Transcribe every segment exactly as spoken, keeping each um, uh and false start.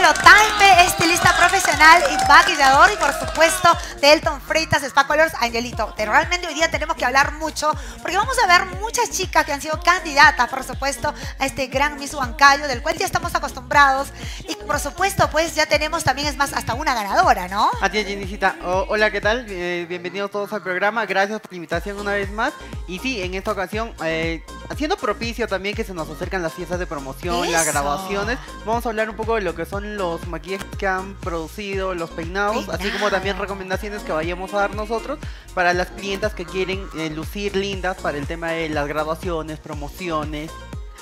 Angelo Taimbe, estilista profesional y maquillador, y por supuesto de Elton Freitas Spa Colors. Angelito, realmente hoy día tenemos que hablar mucho porque vamos a ver muchas chicas que han sido candidatas, por supuesto, a este gran Miss Huancayo, del cual ya estamos acostumbrados, y por supuesto pues ya tenemos también, es más, hasta una ganadora, ¿no? Así es, Jenicita. Oh, hola, ¿qué tal? Eh, bienvenidos todos al programa, gracias por la invitación una vez más. Y sí, en esta ocasión, eh, haciendo propicio también que se nos acercan las fiestas de promoción, Eso. las graduaciones, vamos a hablar un poco de lo que son los maquillajes que han producido, los peinados, Peinado. así como también recomendaciones que vayamos a dar nosotros para las clientas que quieren eh, lucir lindas para el tema de las graduaciones, promociones.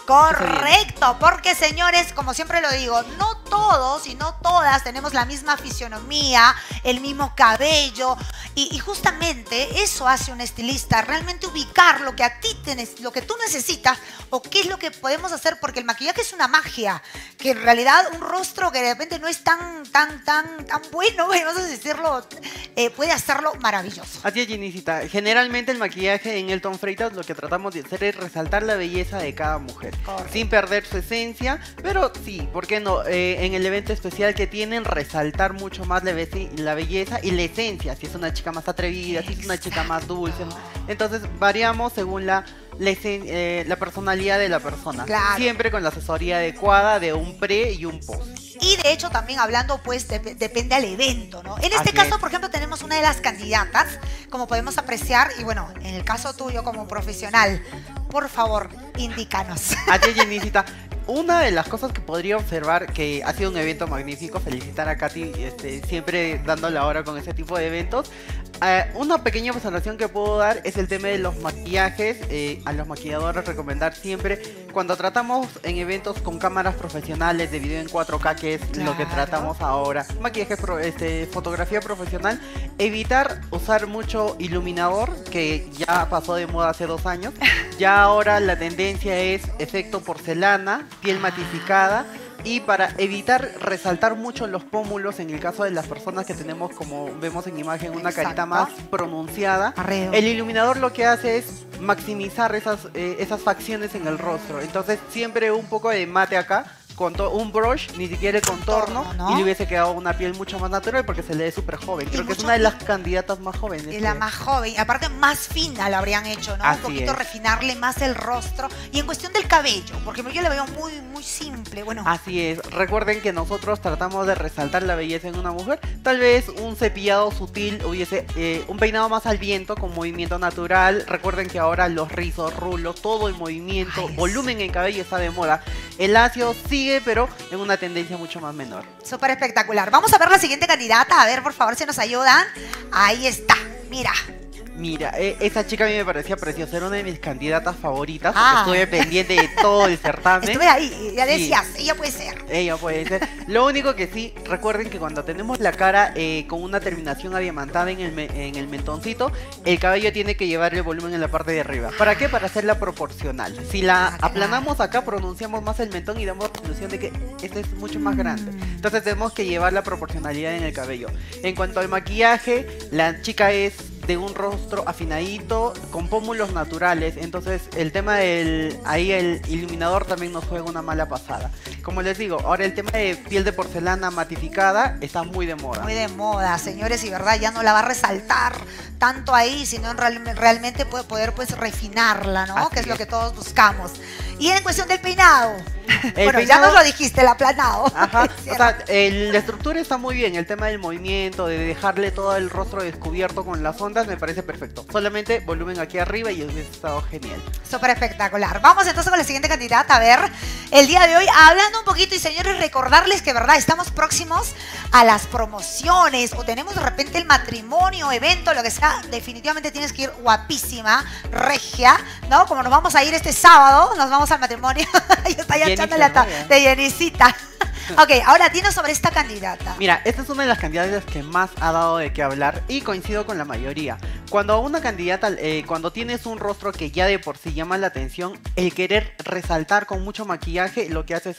Correcto, porque señores, como siempre lo digo, no todos y no todas tenemos la misma fisionomía, el mismo cabello, y, y justamente eso hace un estilista, realmente ubicar lo que a ti tienes, lo que tú necesitas, o qué es lo que podemos hacer, porque el maquillaje es una magia, que en realidad un rostro que de repente no es tan, tan, tan, tan bueno, vamos a decirlo, eh, puede hacerlo maravilloso. Así es, Jenicita. Generalmente el maquillaje en Elton Freitas lo que tratamos de hacer es resaltar la belleza de cada mujer. Correcto. Sin perder su esencia, pero sí, ¿por qué no? Eh, en el evento especial que tienen, resaltar mucho más la, be la belleza y la esencia, si es una chica más atrevida, si es una chica más dulce. Entonces variamos según la, la, eh, la personalidad de la persona. Claro. Siempre con la asesoría adecuada de un pre y un post. Y de hecho también hablando pues de, depende al evento, ¿no? En este Así caso, es. por ejemplo, tenemos una de las candidatas, como podemos apreciar, y bueno, en el caso tuyo como profesional, por favor, indícanos. Así es, Jenicita. Una de las cosas que podría observar, que ha sido un evento magnífico, felicitar a Katy, este, siempre dando la hora con ese tipo de eventos. Eh, una pequeña observación que puedo dar es el tema de los maquillajes. Eh, a los maquilladores recomendar siempre, cuando tratamos en eventos con cámaras profesionales de video en cuatro K, que es Claro. lo que tratamos ahora, maquillaje, pro, este, fotografía profesional, evitar usar mucho iluminador, que ya pasó de moda hace dos años. Ya ahora la tendencia es efecto porcelana, piel matificada, y para evitar resaltar mucho los pómulos en el caso de las personas que tenemos, como vemos en imagen, una Exacto. carita más pronunciada, Arreo. el iluminador lo que hace es maximizar esas, eh, esas facciones en el rostro. Entonces siempre un poco de mate acá, con un brush, ni siquiera el contorno, Contorno, ¿no? y le hubiese quedado una piel mucho más natural porque se le ve súper joven. Creo que es mucho- una de las candidatas más jóvenes. Es la que- más joven, aparte más fina la habrían hecho, ¿no? Así Un poquito es. refinarle más el rostro. Y en cuestión del cabello, porque yo la veo muy, muy simple, bueno. Así es, recuerden que nosotros tratamos de resaltar la belleza en una mujer. Tal vez un cepillado sutil hubiese, eh, un peinado más al viento con movimiento natural. Recuerden que ahora los rizos, rulos, todo en movimiento, Ay, volumen en cabello está de moda. El lacio sigue, pero en una tendencia mucho más menor. Súper espectacular. Vamos a ver la siguiente candidata. A ver, por favor, si nos ayudan. Ahí está. Mira. Mira, eh, esa chica a mí me parecía preciosa, era una de mis candidatas favoritas. Ah. Estuve pendiente de todo el certamen. Estuve ahí. Ya Sí. decías, ella puede ser. Ella puede ser. Lo único que sí, recuerden que cuando tenemos la cara eh, con una terminación adiamantada en el, me- en el mentoncito, el cabello tiene que llevar el volumen en la parte de arriba. ¿Para qué? Para hacerla proporcional. Si la Ah, claro. aplanamos acá, pronunciamos más el mentón y damos la ilusión de que este es mucho más grande. Mm. Entonces tenemos que llevar la proporcionalidad en el cabello. En cuanto al maquillaje, la chica es de un rostro afinadito, con pómulos naturales. Entonces el tema del, ahí el iluminador también nos juega una mala pasada. Como les digo, ahora el tema de piel de porcelana matificada está muy de moda. Muy de moda, señores, y verdad, ya no la va a resaltar tanto ahí, sino en real- realmente puede poder pues refinarla, ¿no? Así Que es lo es. que todos buscamos. Y en cuestión del peinado. El bueno, ya peinado- nos lo dijiste, el aplanado. Ajá, Sí, o sea, el- la estructura está muy bien, el tema del movimiento, de dejarle todo el rostro descubierto con las ondas, me parece perfecto. Solamente volumen aquí arriba y hubiese estado genial. súper espectacular. Vamos entonces con la siguiente candidata. A ver, el día de hoy, hablando un poquito, y señores, recordarles que, verdad, estamos próximos a las promociones, o tenemos de repente el matrimonio, evento, lo que sea. Definitivamente tienes que ir guapísima, regia, ¿no? Como nos vamos a ir este sábado, nos vamos al matrimonio. Ahí está ya Jenny echándole a ta- Ferreira. de Jenicita. Ok, ahora dinos sobre esta candidata. Mira, esta es una de las candidatas que más ha dado de qué hablar y coincido con la mayoría. Cuando una candidata, eh, cuando tienes un rostro que ya de por sí llama la atención, el querer resaltar con mucho maquillaje, lo que haces es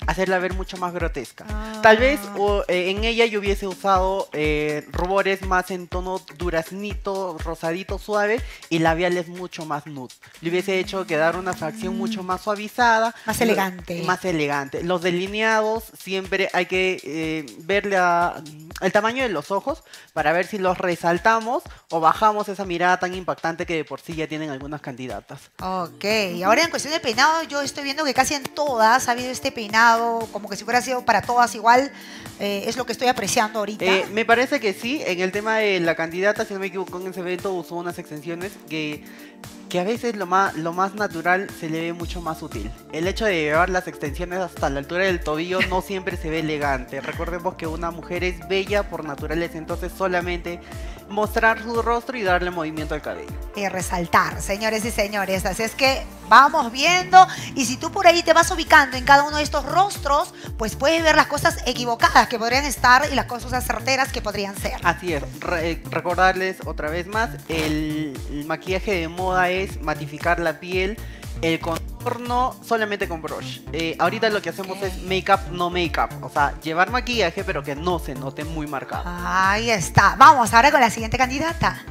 hacerla ver mucho más grotesca. Ah. Tal vez o, eh, en ella yo hubiese usado eh, rubores más en tono duraznito, rosadito, suave, y labiales mucho más nude. Le hubiese hecho quedar una facción mucho más suavizada. Más elegante. Más elegante. Los delineados siempre hay que eh, ver la, el tamaño de los ojos para ver si los resaltamos o bajamos esa mirada tan impactante que de por sí ya tienen algunas candidatas. Ok, ahora en cuestión de peinado, yo estoy viendo que casi en todas ha habido este peinado, como que si fuera sido para todas igual, eh, es lo que estoy apreciando ahorita. Eh, me parece que sí, en el tema de la candidata, si no me equivoco, en ese evento usó unas extensiones que, que a veces lo más, lo más natural se le ve mucho más útil. El hecho de llevar las extensiones hasta la altura del tobillo no siempre se ve elegante. Recordemos que una mujer es bella por naturaleza, entonces solamente mostrar su rostro y darle movimiento al cabello. Y resaltar, señores y señores. Así es que vamos viendo, y si tú por ahí te vas ubicando en cada uno de estos rostros, pues puedes ver las cosas equivocadas que podrían estar y las cosas certeras que podrían ser. Así es, Re recordarles otra vez más, el, el maquillaje de moda es matificar la piel, el contorno solamente con brush. Eh, ahorita lo que hacemos Okay. es make-up, no make-up. O sea, llevar maquillaje pero que no se note muy marcado. Ahí está. Vamos ahora con la siguiente candidata.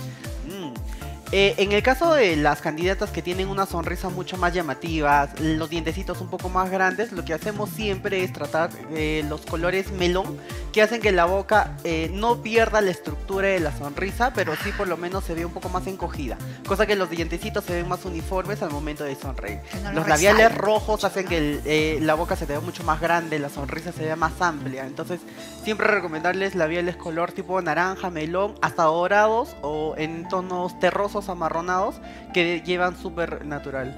Mm. Eh, en el caso de las candidatas que tienen una sonrisa mucho más llamativa, los dientecitos un poco más grandes, lo que hacemos siempre es tratar eh, los colores melón, que hacen que la boca eh, no pierda la estructura de la sonrisa, pero sí por lo menos se ve un poco más encogida, cosa que los dientecitos se ven más uniformes al momento de sonreír. No los lo labiales resalten, rojos hacen ¿no? que el, eh, la boca se te vea mucho más grande, la sonrisa se vea más amplia, entonces siempre recomendarles labiales color tipo naranja, melón, hasta dorados o en tonos terrosos, amarronados, que llevan súper natural.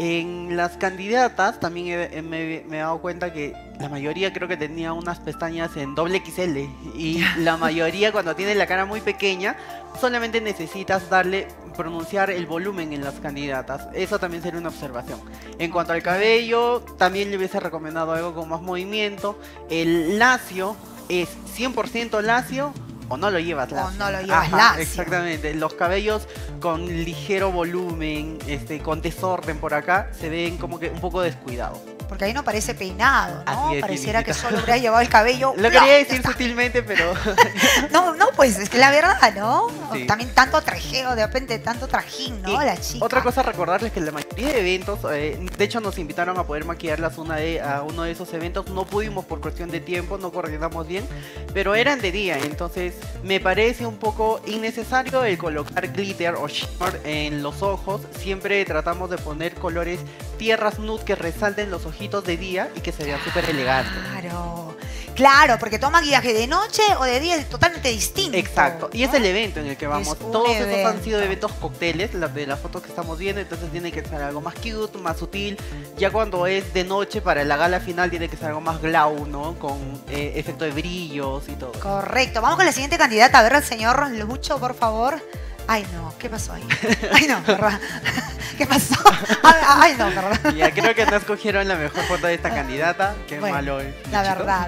En las candidatas también he- he- me, me he dado cuenta que la mayoría creo que tenía unas pestañas en doble equis ele, y la mayoría cuando tiene la cara muy pequeña solamente necesitas darle, pronunciar el volumen en las candidatas. Eso también sería una observación. En cuanto al cabello, también le hubiese recomendado algo con más movimiento. El lacio es cien por ciento lacio o no lo llevas O lacio. no lo llevas Ajá, lacio. exactamente. Los cabellos con ligero volumen, este, con desorden por acá, se ven como que un poco descuidados. Porque ahí no parece peinado, ¿no? Así es, Pareciera que Tinitita. solo hubiera llevado el cabello. Lo ¡plá! quería Ya decir está. sutilmente, pero No, no, pues es que la verdad, ¿no? Sí. También tanto trajeo, de repente tanto trajín, ¿no? Y La chica. otra cosa, recordarles que la mayoría de eventos, eh, de hecho nos invitaron a poder maquillarlas una de, a uno de esos eventos, no pudimos por cuestión de tiempo, no coordinamos bien, pero eran de día, entonces me parece un poco innecesario el colocar glitter o shimmer en los ojos. Siempre tratamos de poner colores tierras nude que resalten los ojitos de día y que se vean súper elegantes. Claro, claro, porque todo maquillaje de noche o de día es totalmente distinto. Exacto, y ¿no? es el evento en el que vamos. un Todos esos han evento. sido eventos cócteles, las de las fotos que estamos viendo, entonces tiene que ser algo más cute, más sutil. Ya cuando es de noche, para la gala final tiene que ser algo más glow, ¿no? Con eh, efecto de brillos y todo. Correcto, vamos con la siguiente candidata. A ver, al señor Lucho, por favor. Ay, no, ¿qué pasó ahí? Ay, no, ¿verdad? ¿Qué pasó? Ay, ay, no, ¿verdad? Ya creo que no escogieron la mejor foto de esta candidata. Qué Bueno, malo es. La Luchito. verdad.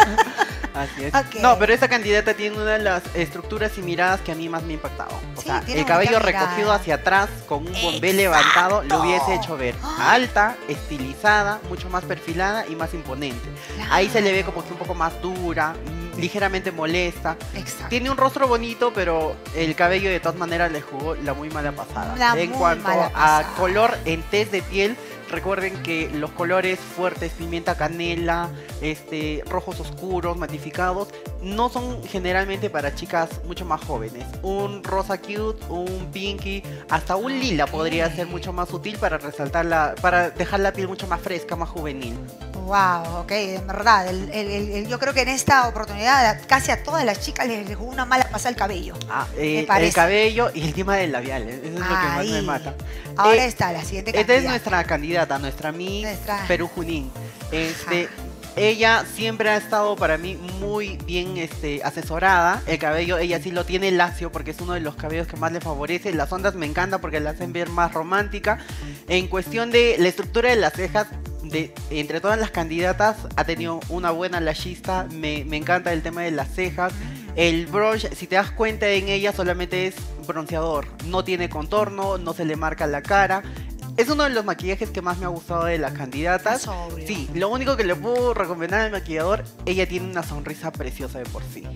Así es. Ok. No, pero esta candidata tiene una de las estructuras y miradas que a mí más me ha impactado. O Sí, sea, tiene el cabello bonita mirada. recogido hacia atrás con un bombé Exacto. levantado lo hubiese hecho ver ¡Ah! alta, estilizada, mucho más perfilada y más imponente. Ahí se le ve como que un poco más dura, mm, ligeramente molesta. Exacto. Tiene un rostro bonito, pero el cabello de todas maneras le jugó la muy mala pasada. La en muy cuanto mala a pasada. color en tez de piel, recuerden que los colores fuertes, pimienta canela, este, rojos oscuros, matificados, no son generalmente para chicas mucho más jóvenes. Un rosa cute, un pinky, hasta un lila podría ser mucho más útil para resaltar la, para dejar la piel mucho más fresca, más juvenil. Wow, ok, en verdad. El, el- el- el- yo creo que en esta oportunidad a- casi a todas las chicas les les jugó una mala pasada el cabello. Ah, eh, el parece. cabello y el tema del labial, eso es lo que más me Ahí. mata. Ahora Eh, está la siguiente Esta es candidata. nuestra candidata, nuestra Miss Nuestra- Perú Junín. Este, Ajá. ella siempre ha estado para mí muy bien este, asesorada. El cabello, ella sí lo tiene lacio porque es uno de los cabellos que más le favorece. Las ondas me encantan porque la hacen ver más romántica. En cuestión de la estructura de las cejas, de, entre todas las candidatas ha tenido una buena lashista. Me, me encanta el tema de las cejas. El brush, si te das cuenta en ella solamente es bronceador. No tiene contorno, no se le marca la cara. Es uno de los maquillajes que más me ha gustado de las candidatas. Sobrio. Sí, lo único que le puedo recomendar al maquillador, ella tiene una sonrisa preciosa de por sí.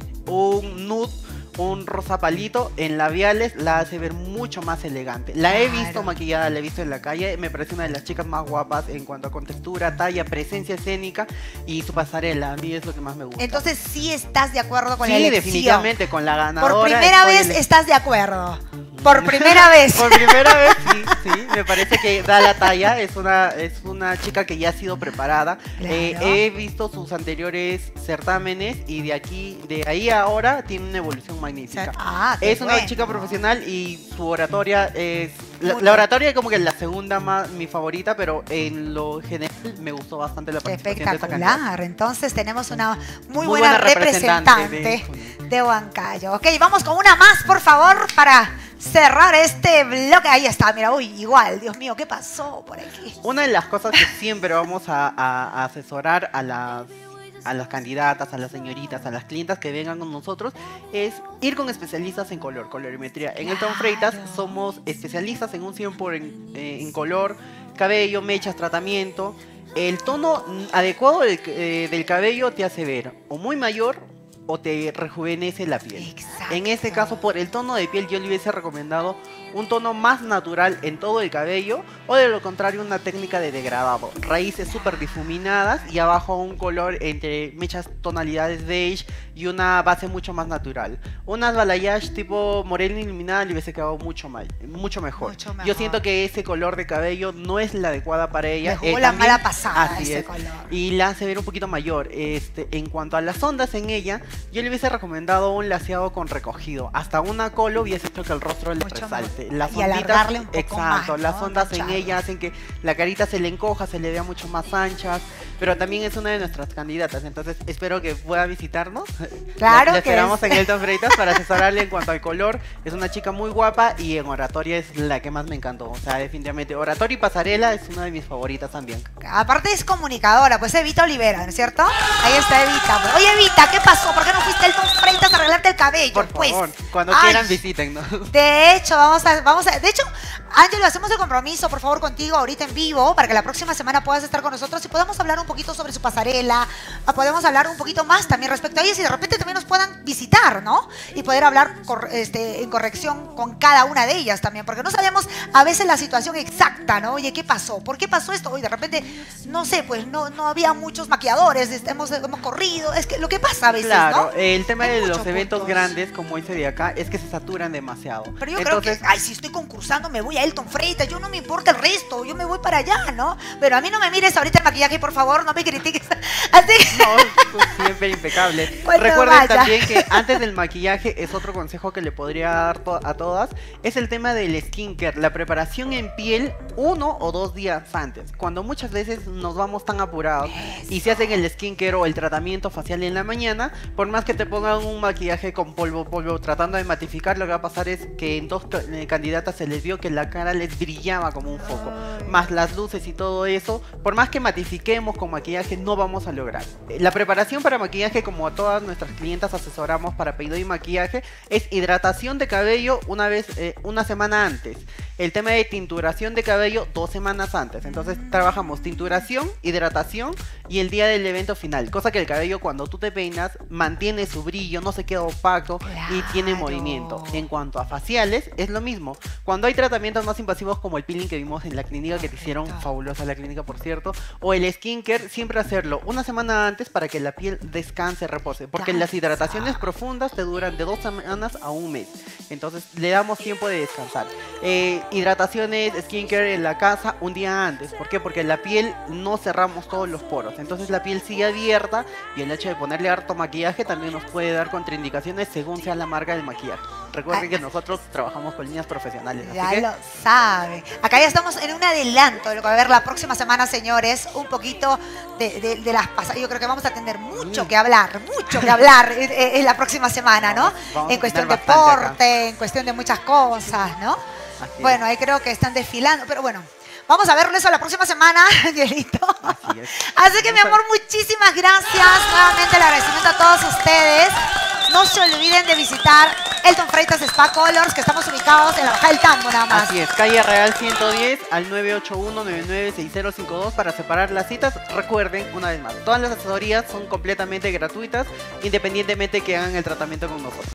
Un nude, un rosa palito en labiales la hace ver mucho más elegante. La he Claro. visto maquillada, la he visto en la calle, me parece una de las chicas más guapas en cuanto a contextura, talla, presencia escénica y su pasarela. A mí es lo que más me gusta. Entonces sí estás de acuerdo con sí, la elección. definitivamente con la ganadora. Por primera estoy vez ele- estás de acuerdo. Por primera vez. Por primera vez, sí, sí, me parece que da la talla, es una, es una chica que ya ha sido preparada. Claro. Eh, he visto sus anteriores certámenes y de aquí, de ahí a ahora tiene una evolución magnífica. Ah, qué Es una bueno. chica profesional y su oratoria es... La, Muy la bien. oratoria es como que la segunda más mi favorita, pero en lo general me gustó bastante la participación de esta candidata. Espectacular. Entonces tenemos una muy, Muy buena, buena representante, representante de Huancayo. Ok, vamos con una más, por favor, para cerrar este bloque. Ahí está, mira, uy, igual. Dios mío, ¿qué pasó por aquí? Una de las cosas que siempre vamos a, a- a asesorar a las, a las candidatas, a las señoritas, a las clientas que vengan con nosotros es ir con especialistas en color, colorimetría. En el Tom Freitas Claro. somos especialistas en un cien por ciento en, eh, en color, cabello, mechas, tratamiento. El tono mm, adecuado del, eh, del cabello te hace ver o muy mayor o te rejuvenece la piel. Exacto. En este caso, por el tono de piel, yo le hubiese recomendado un tono más natural en todo el cabello, o de lo contrario, una técnica de degradado. Raíces súper difuminadas y abajo un color entre muchas tonalidades beige y una base mucho más natural. Unas balayage tipo morena iluminada le hubiese quedado mucho, mal, mucho, mejor. Mucho Yo mejor. siento que ese color de cabello no es la adecuada para ella. Me jugó Eh, la también- mala pasada así ese es. color. Y la hace ver un poquito mayor. Este, en cuanto a las ondas en ella, yo le hubiese recomendado un laseado con recogido. Hasta una colo hubiese hecho que el rostro le Mucho resalte. mejor. Las Y onditas, alargarle un poco exacto, más, las ¿no? ondas en Engancharlo. ella hacen que la carita se le encoja, se le vea mucho más anchas. Pero también es una de nuestras candidatas, entonces espero que pueda visitarnos. Claro La, la que esperamos sí. en Elton Freitas para asesorarle en cuanto al color. Es una chica muy guapa y en oratoria es la que más me encantó. O sea, definitivamente oratoria y pasarela es una de mis favoritas también. Aparte es comunicadora, pues Evita Olivera, ¿no es cierto? Ahí está Evita. Pues. Oye, Evita, ¿qué pasó? ¿Por qué no fuiste al Tom Freitas a arreglarte el cabello? Por pues? favor, cuando Ay, quieran visítennos. De hecho, vamos a, vamos a, de hecho, Ángelo, hacemos el compromiso, por favor, contigo ahorita en vivo, para que la próxima semana puedas estar con nosotros y podamos hablar un poquito sobre su pasarela, ah, podemos hablar un poquito más también respecto a ellos y de repente también nos puedan visitar, ¿no? Y poder hablar cor- este, en corrección con cada una de ellas también, porque no sabemos a veces la situación exacta, ¿no? Oye, ¿qué pasó? ¿Por qué pasó esto? Oye, de repente, no sé, pues no, no había muchos maquilladores, este, hemos, hemos corrido, es que lo que pasa a veces, Claro, ¿no? el tema Hay de los muchos eventos puntos. grandes, como ese de acá, es que se saturan demasiado. Pero yo Entonces, creo que, ay, si estoy concursando, me voy a Elton Freitas, yo no me importa el resto, yo me voy para allá, ¿no? Pero a mí no me mires ahorita el maquillaje, por favor, no me critiques. Así que, no, tú siempre impecable. Cuando Recuerden vaya. también que antes del maquillaje es otro consejo que le podría dar to- a todas, es el tema del skincare, la preparación en piel uno o dos días antes, cuando muchas veces nos vamos tan apurados y se hacen el skincare o el tratamiento facial en la mañana, por más que te pongan un maquillaje con polvo, polvo, tratando de matificar, lo que va a pasar es que en dos ca- eh, candidatas se les vio que la cara les brillaba como un foco, más las luces y todo eso, por más que matifiquemos con maquillaje no vamos a lograr. Eh, La preparación para maquillaje, como a todas nuestras clientas asesoramos para peinado y maquillaje, es hidratación de cabello una vez, eh, una semana antes. El tema de tinturación de cabello dos semanas antes. Entonces trabajamos tinturación, hidratación y el día del evento final. Cosa que el cabello cuando tú te peinas mantiene su brillo, no se queda opaco y tiene Claro. movimiento. En cuanto a faciales, es lo mismo. Cuando hay tratamientos más invasivos como el peeling que vimos en la clínica, que te hicieron Correcto. fabulosa la clínica por cierto, o el skincare, siempre hacerlo una semana antes para que la piel descanse, repose. Porque las hidrataciones profundas te duran de dos semanas a un mes. Entonces le damos tiempo de descansar. Eh, hidrataciones, skincare en la casa un día antes. ¿Por qué? Porque la piel no cerramos todos los poros. Entonces la piel sigue abierta y el hecho de ponerle harto maquillaje también nos puede dar contraindicaciones según sea la marca del maquillaje. Recuerden Ah. que nosotros trabajamos con líneas profesionales. así ya que- lo saben. Acá ya estamos en un adelanto de lo que va a haber la próxima semana, señores. Un poquito de, de- de las pasadas. Yo creo que vamos a tener mucho Mm. que hablar, mucho que hablar en, en la próxima semana, ¿no? Vamos- vamos En a cuestión de tener bastante acá. deporte, en cuestión de muchas cosas, ¿no? Así es. Bueno, ahí creo que están desfilando, pero bueno. Vamos a verlo eso la próxima semana, Angelito. Así es. Así que, mi amor, muchísimas gracias. Nuevamente el agradecimiento a todos ustedes. No se olviden de visitar Elton Freitas Spa Colors, que estamos ubicados en la Bajada del Tambo nada más. Así es, calle Real ciento diez al nueve ocho uno, nueve nueve seis cero cinco dos para separar las citas. Recuerden, una vez más, todas las asesorías son completamente gratuitas, independientemente que hagan el tratamiento con nosotros.